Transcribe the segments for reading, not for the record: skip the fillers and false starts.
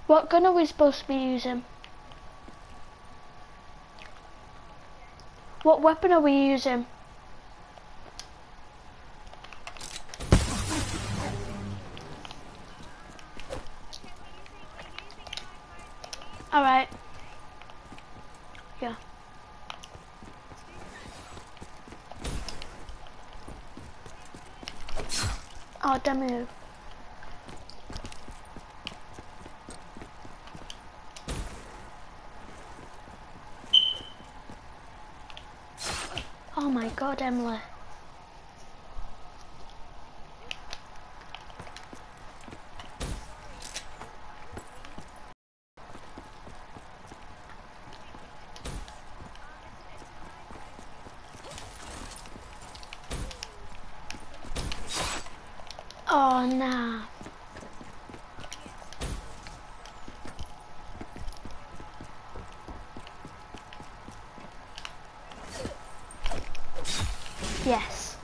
What gun are we supposed to be using? What weapon are we using? Alright. Yeah. Oh, damn you. Oh my god, Emily. Oh, nah. Yes.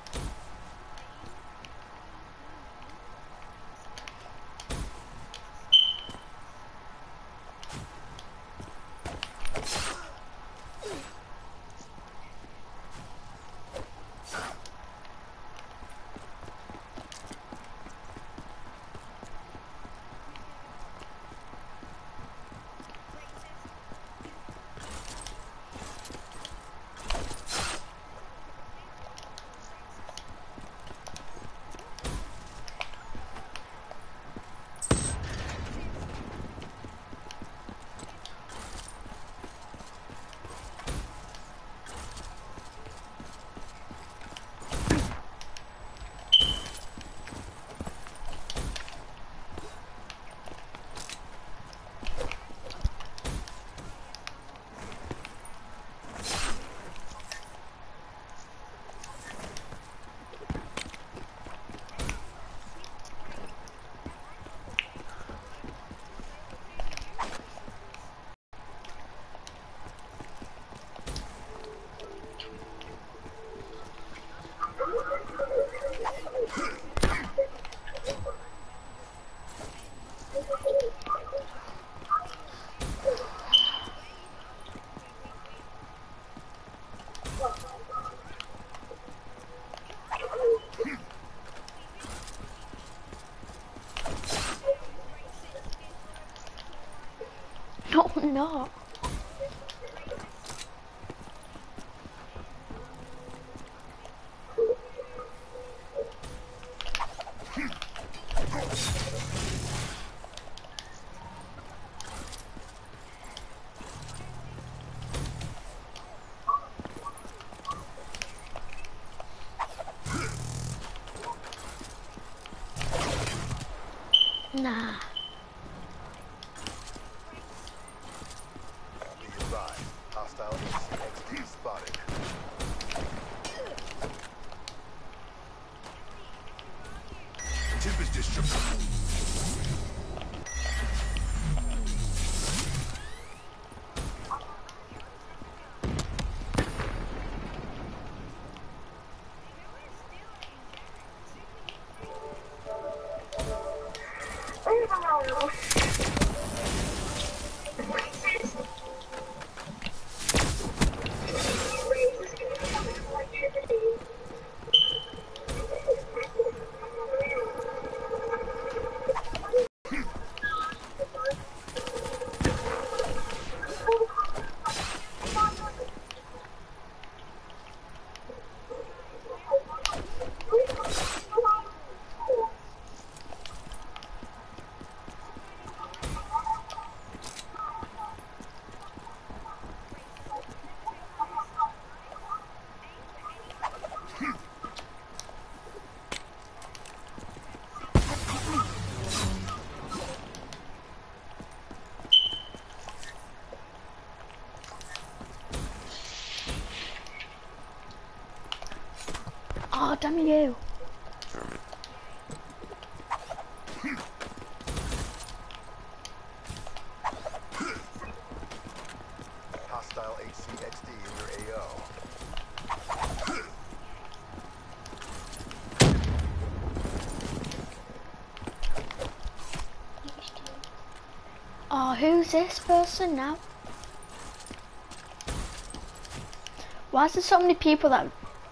No, no. Nah. Be advised, hostile HCXD spotted. Tempest distributed. Oh, damn you. Hostile HCXD in your AO. Oh, who's this person now? Why is there so many people that...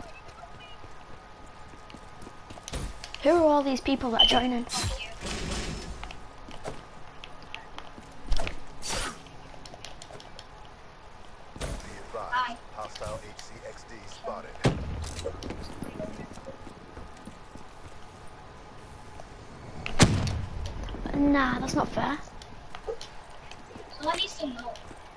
Who are all these people that are joining? Be advised, hostile HCXD spotted. Nah, that's not fair. So I need some help.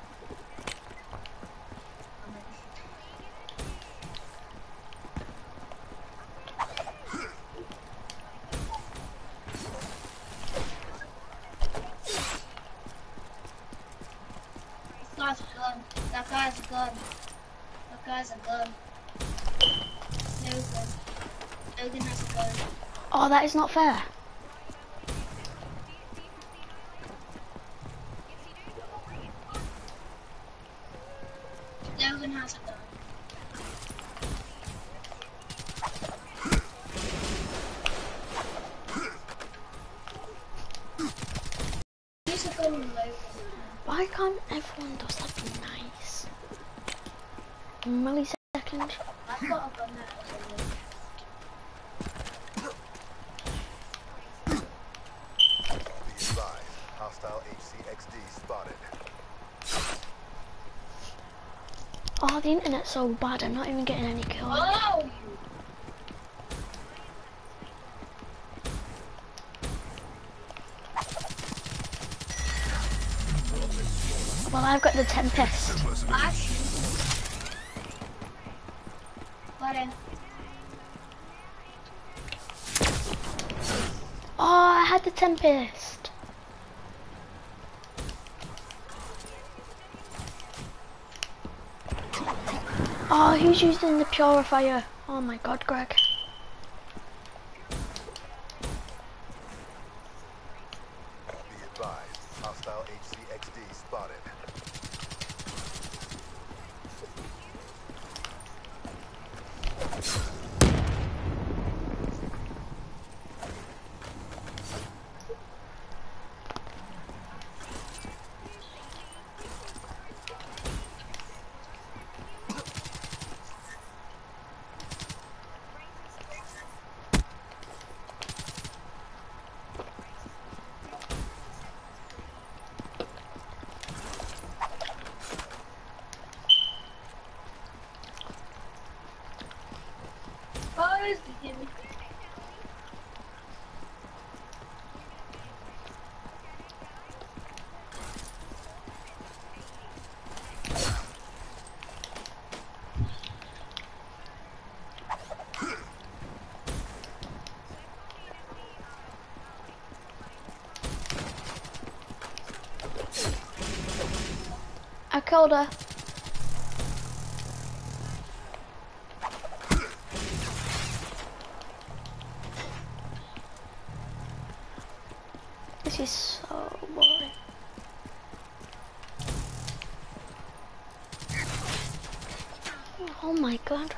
That guy's a gun. That guy's a gun. That guy's a gun. Logan. Logan has a gun. Oh, that is not fair. Logan has a gun. He's a gun with Logan. Why can't everyone just like be nice? A millisecond. I've got a gun that has a gun. Be advised, hostile HCXD spotted. Oh, the internet's so bad, I'm not even getting any kills. Oh! Well, I've got the Tempest. Ash. Got him. Oh, I had the Tempest. Oh, who's using the Purifier? Oh my god, Greg. Be advised, hostile HCXD spotted. Oh, he's beginning. I killed her. This is so boring. Oh my god.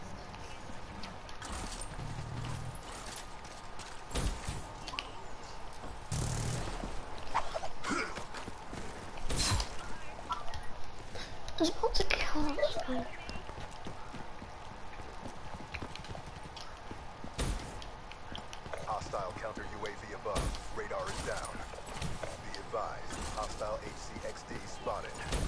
I was about to kill this guy. Hostile counter UAV above. Radar is down. Be advised, hostile HCXD spotted.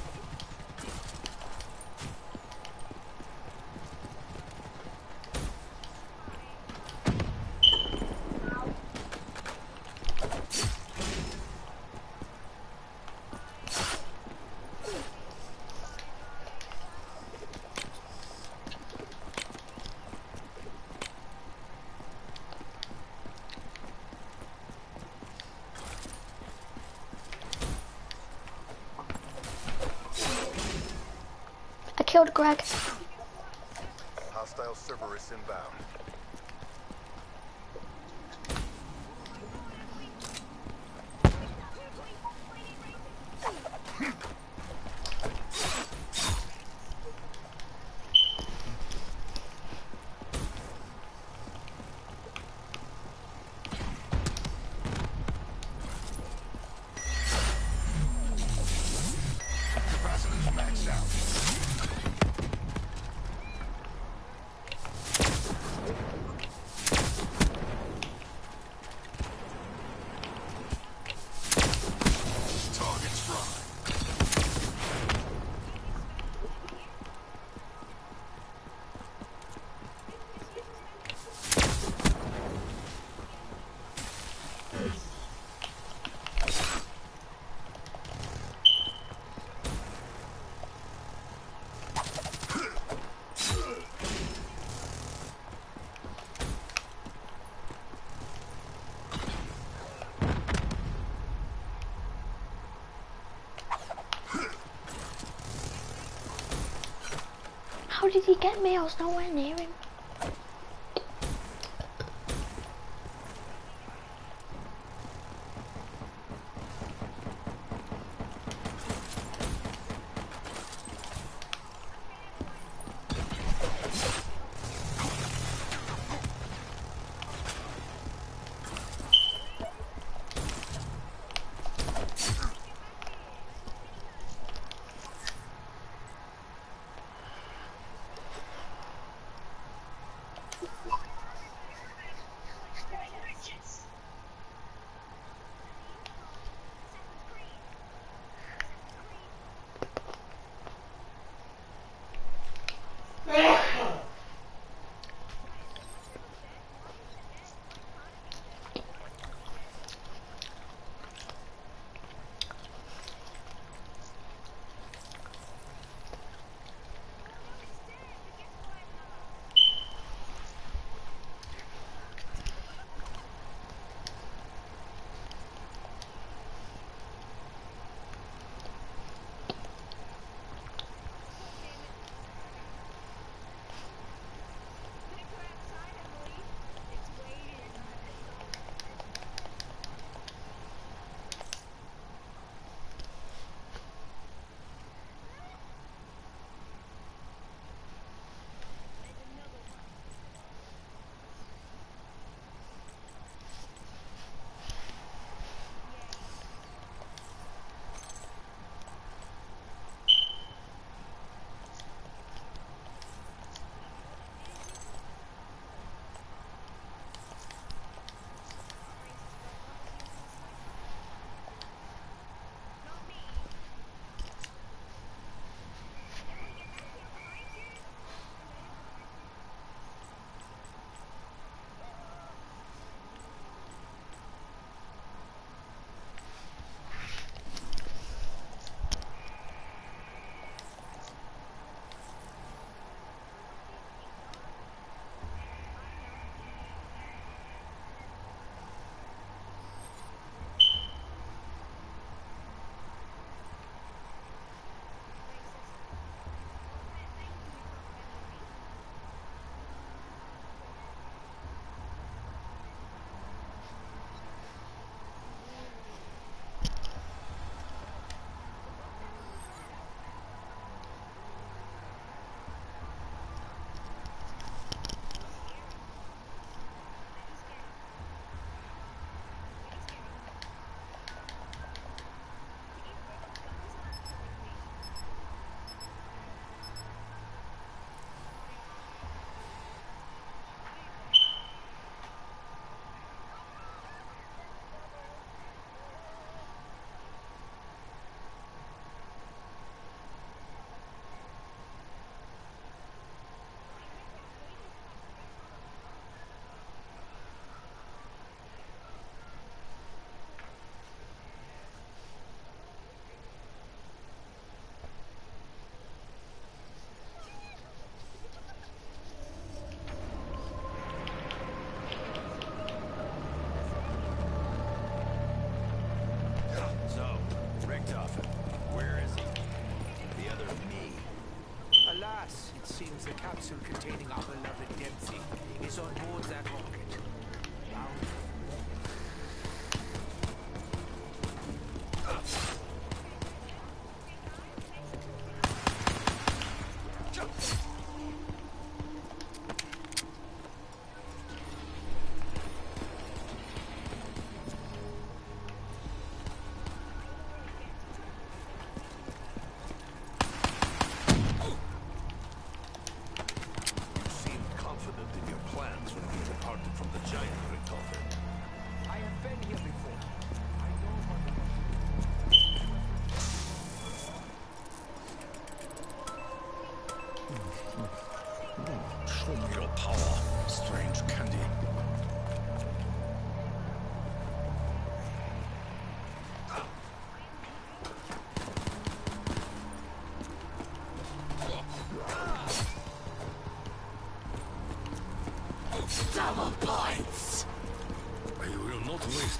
I killed Greg. Hostile Cerberus inbound. How did he get me? I was nowhere near him.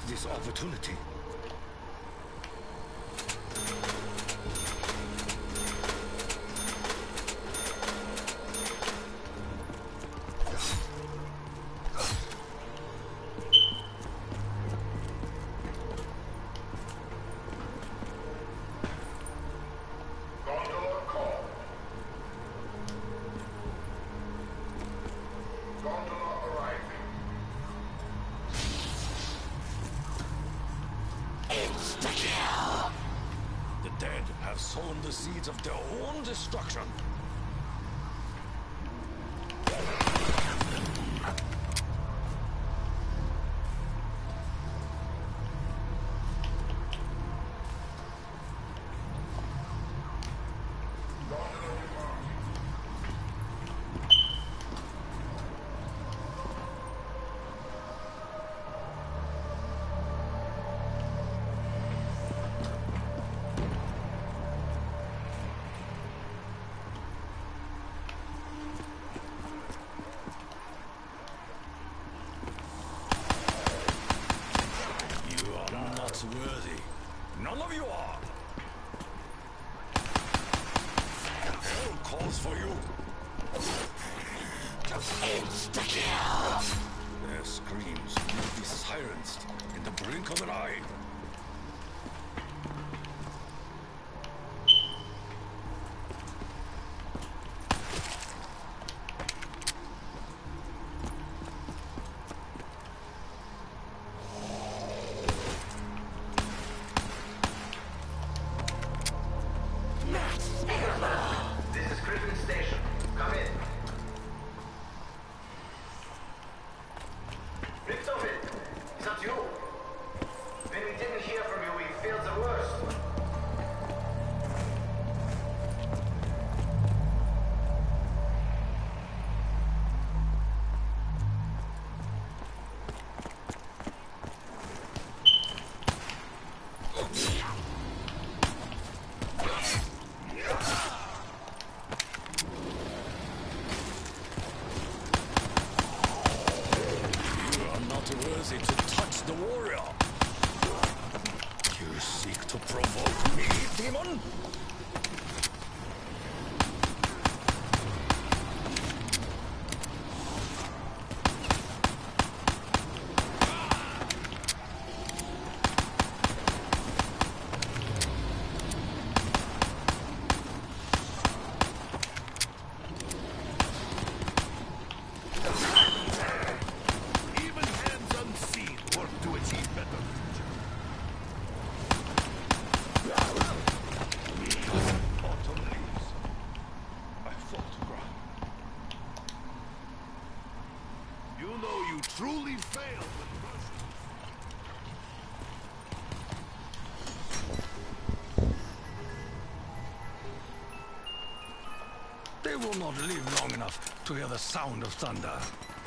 this opportunity. The dead have sown the seeds of their own destruction. Worthy. None of you are. Hell calls for you. Insta-kill. Their screams will be silenced in the blink of an eye. This is Griffin Station. Come in. Richtofen, is that you? When we didn't hear from you, we feared the worst. Worthy to touch the warrior. You seek to provoke me, demon? You truly failed with Russia. They will not live long enough to hear the sound of thunder.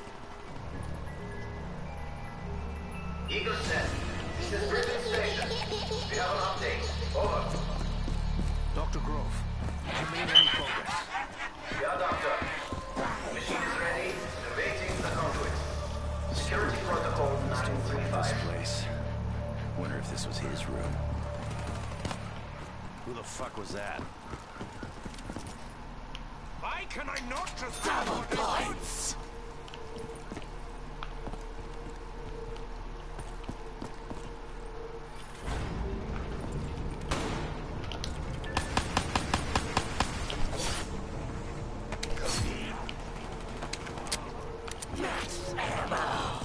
Eagle said, this is Griffin Station. We have an update. Over. Dr. Grove, have you made any progress? Yeah, Doctor. Machine is ready. Awaiting the conduit. Security protocol This 935. place. Wonder if this was his room. Who the fuck was that? Why can I not just Double points. Max ammo.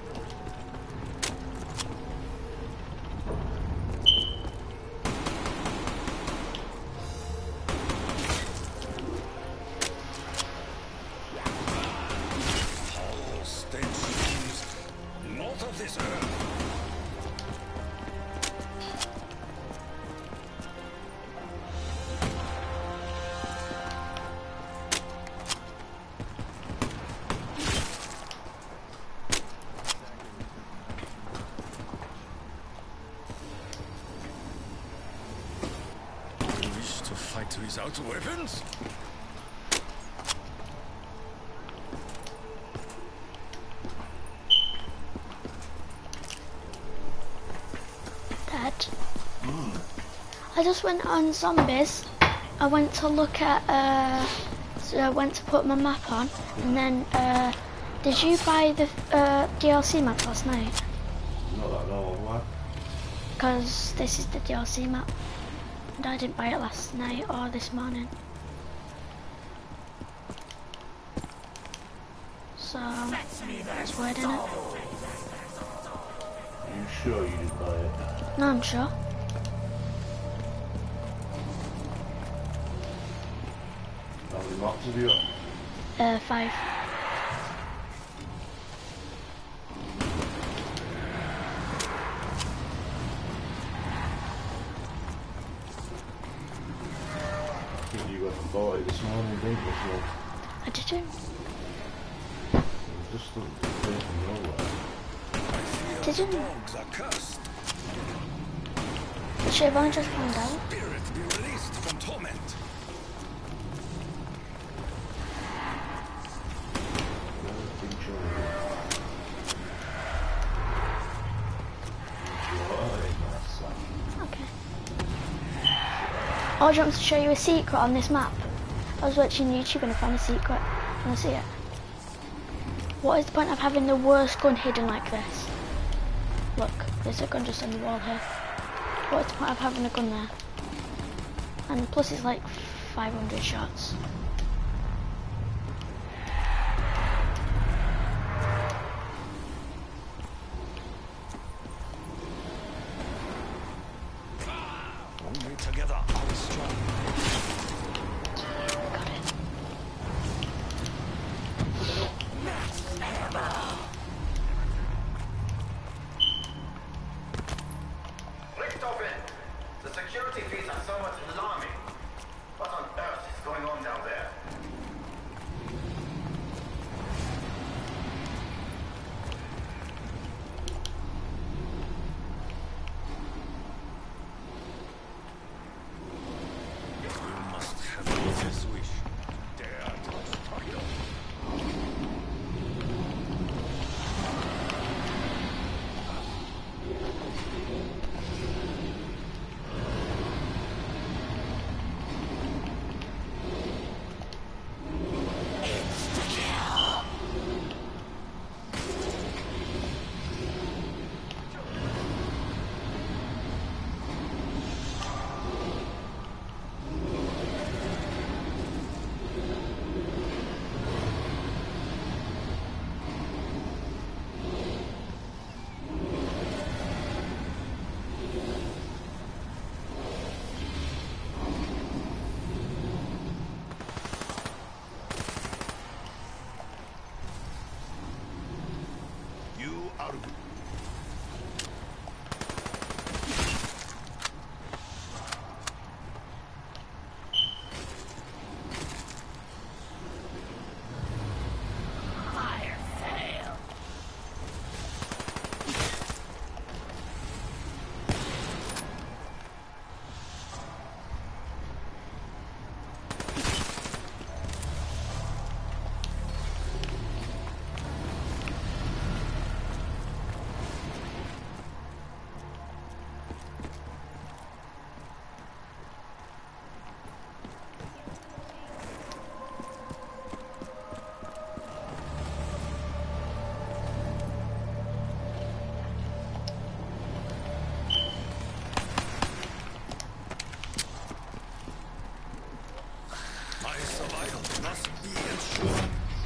foul stench seems not of this earth? Wish to fight without weapons? I just went on zombies. I went to look at, so I went to put my map on, and then, did you buy the DLC map last night? Not that long, why? Because this is the DLC map, and I didn't buy it last night or this morning. So, it's weird, innit? Are you sure you didn't buy it? No, I'm sure. How many maps have you got? 5. I think you went and bought it this morning, didn't you? I didn't. It just doesn't appear from nowhere. Didn't. Dogs are cursed. Should have only just found out. Spirit be released from torment. I don't think so. Okay. Oh, do you want me to show you a secret on this map? I was watching YouTube and I found a secret. Do you want to see it? What is the point of having the worst gun hidden like this? Look, there's a gun just on the wall here. What is the point of having a gun there? And plus it's like 500 shots. Only together are we strong. Got it. Richthofen, the security feeds are somewhat alarming. What on earth is going on down there? You must have this wish. Dare to Tokyo. You are my survival must be ensured.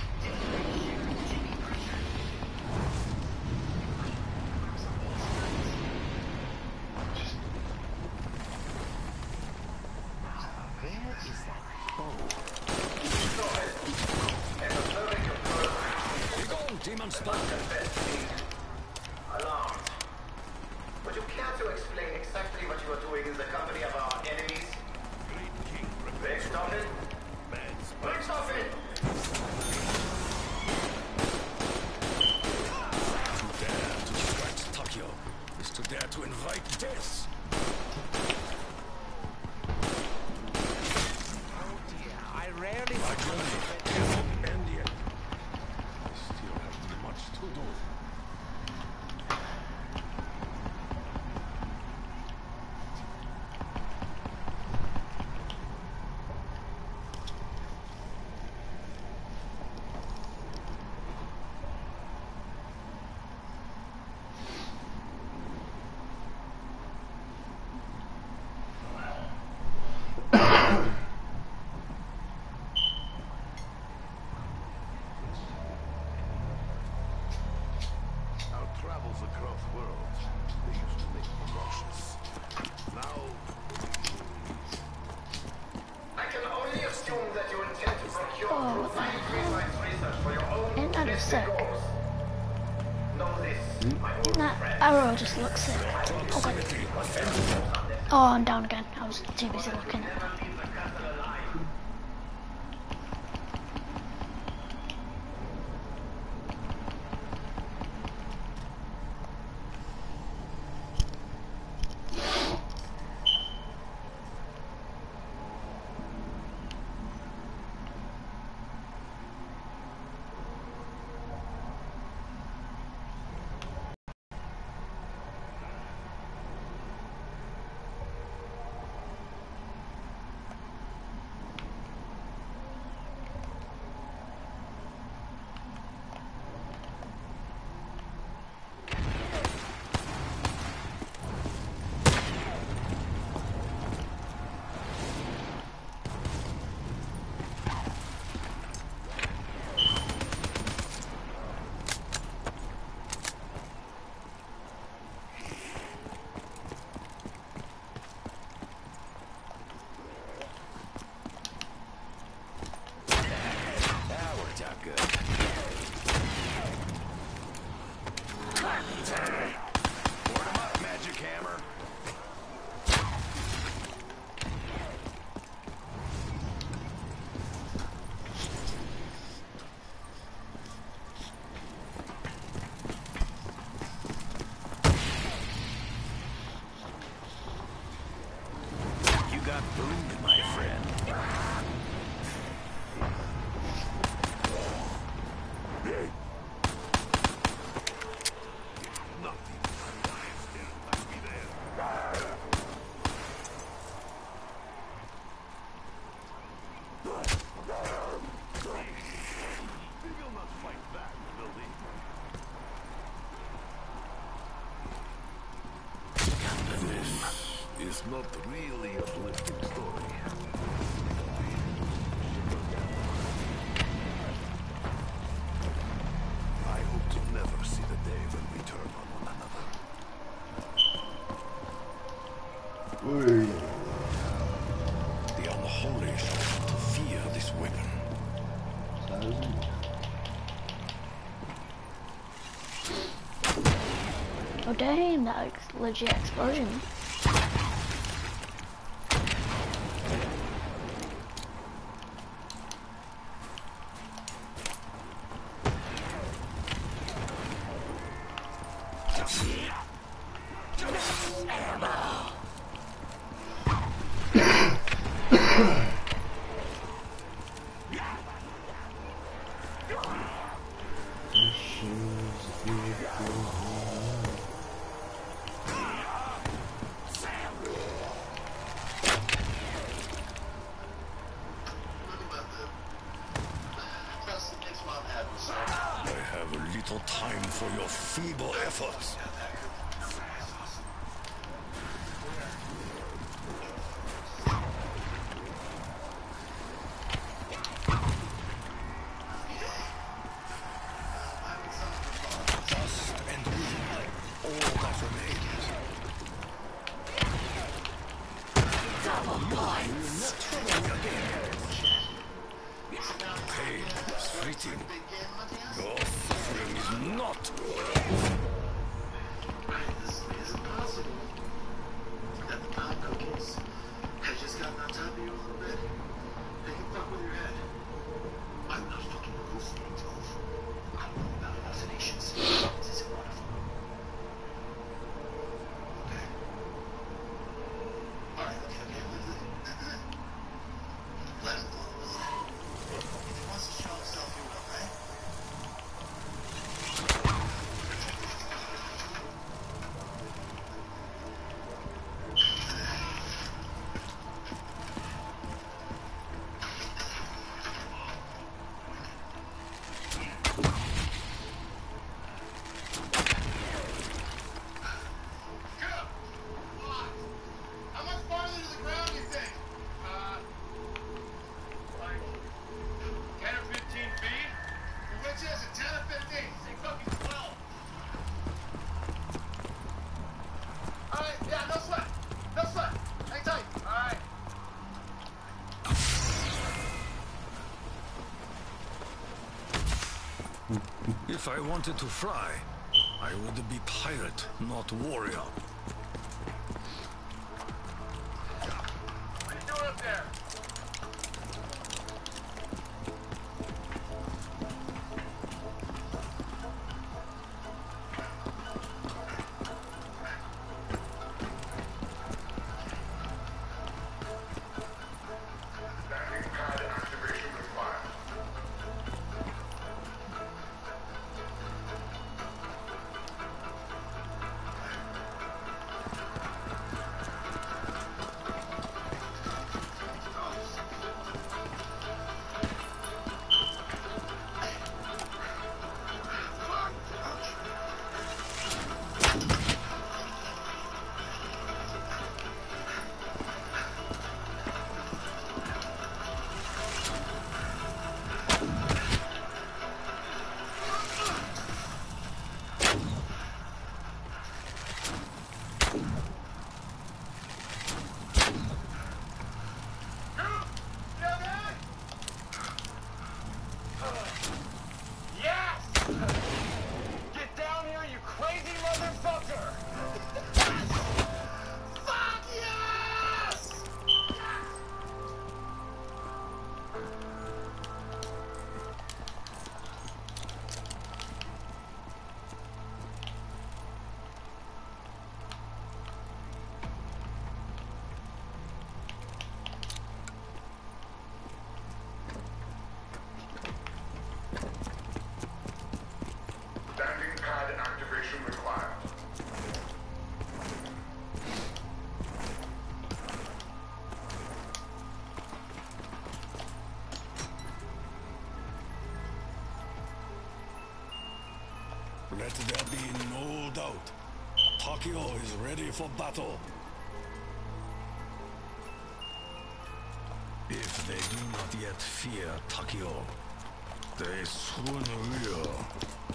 Begone, demon spawn. Alarmed. Would you care to explain exactly what you are doing in the company of our enemies? Richthofen? Richthofen! To dare to scratch Tokyo is to dare to invite death. I rarely My journey cannot end yet. I still have much to do. looks sick. Know this, my old That friend. arrow just looks sick. Okay. Oh, I'm down again. I was too busy looking. It's not really a uplifting story. I hope to never see the day when we turn on one another. The unholy shall fear this weapon. Oh damn, that legit explosion. I have a little time for your feeble efforts. Dust and wind, all that remains. Double points. Pain is fleeting. Your suffering is not. This is impossible. Got the pop cookies. Has just gotten on top of you a little bit. They can fuck with your head. I'm not fucking hallucinating, Toph. I know about hallucinations. This isn't one of them. Okay. Alright, okay. Let him go a little. If he wants to show himself, he will, right? If I wanted to fly, I would be pirate, not warrior. What are you doing up there? Landing pad activation required. Yes! Get down here, you crazy motherfucker! Fuck yes! Landing pad activation required. Let there be no doubt. Takio is ready for battle. If they do not yet fear Takio, they soon will.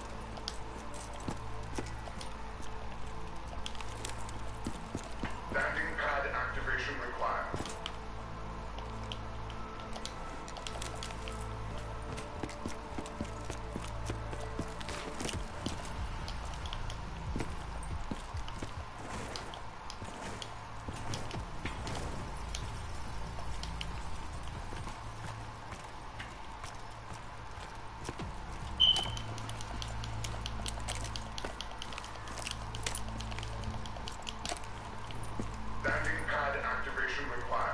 Landing pad activation required. Landing pad activation required.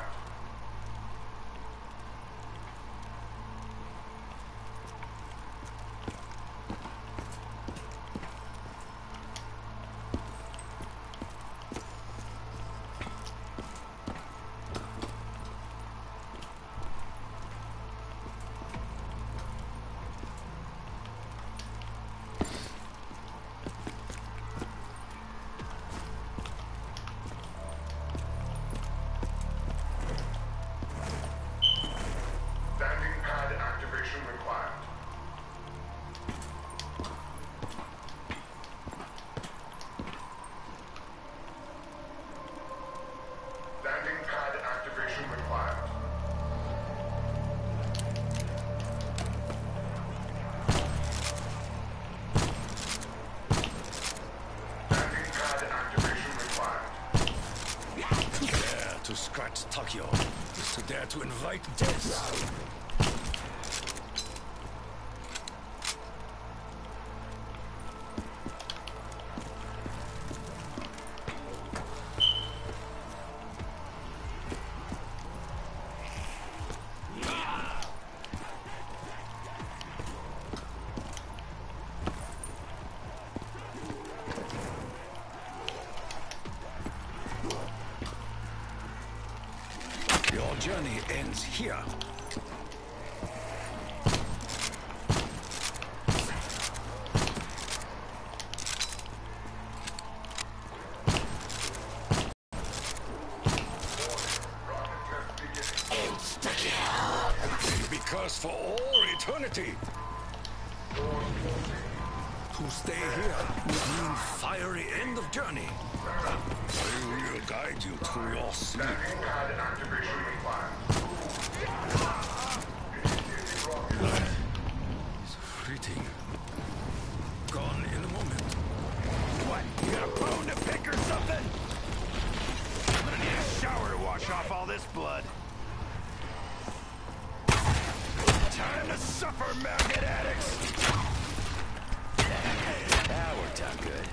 Landing pad activation required. Landing pad activation required. Landing pad activation required. Dare to scratch Takio is to dare to invite death. Your journey ends here. May be cursed for all eternity. To stay here would mean fiery end of journey. I will guide you to your sleep. Landing pad activation required. It's fleeting. blood. Time to suffer, maggot addicts! That worked out good.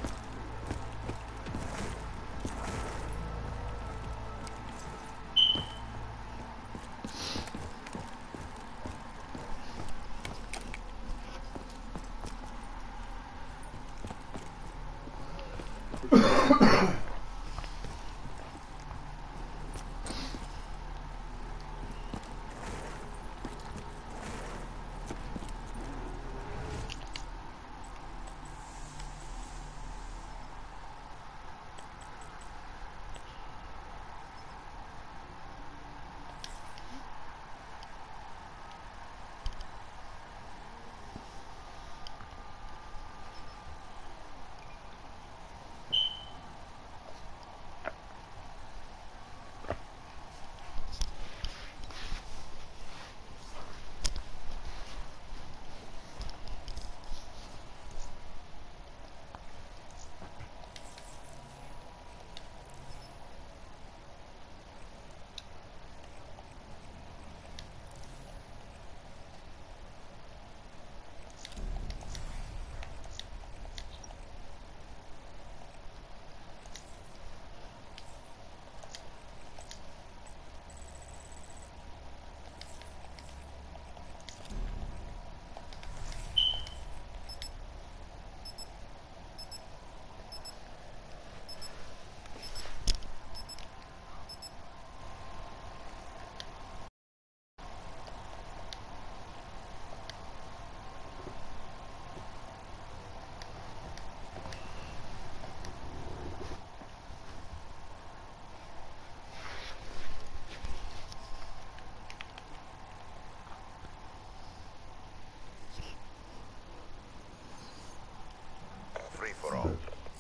Free for all.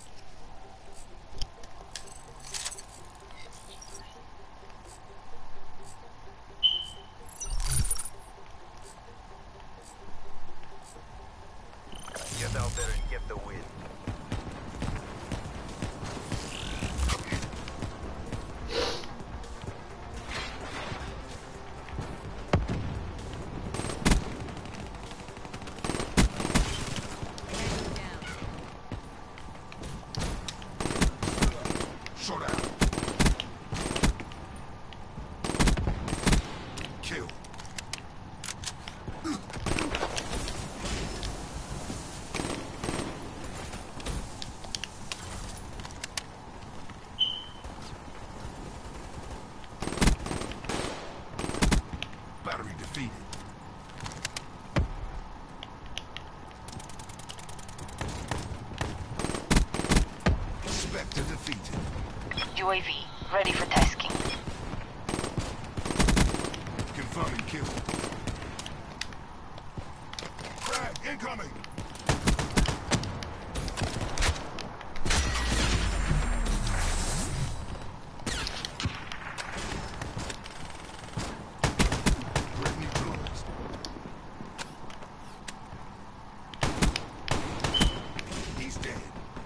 Get out there and get the win. UAV, ready for tasking. Confirming kill. Frag incoming! He's dead.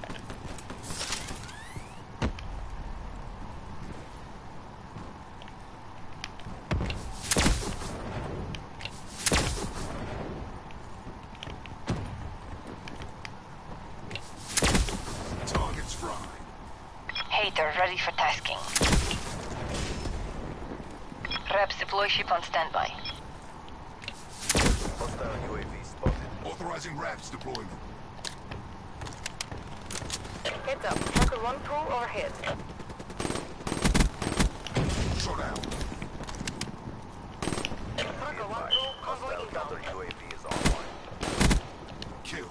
Hater, ready for tasking. Reps deploy ship on standby. Hostile UAV spotted. Authorizing RAPS deployment. Heads up, Tracker 1-2 overhead. Shot out. Tracker 1-2, convoy Hostile counter inbound. UAV is online. Kill.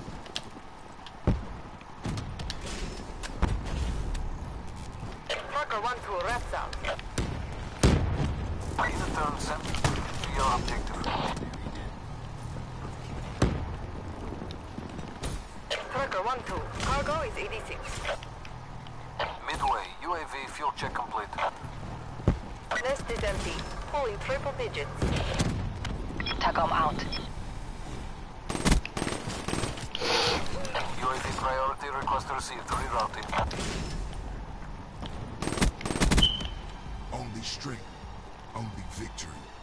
Tracker 1-2, wraps out. Either turn sent to your objective. Tracker 1-2, cargo is 86. Midway, UAV fuel check complete. Nest is empty, pulling triple digits. TACOM out. UAV priority request received. Rerouting. Only string. Only victory.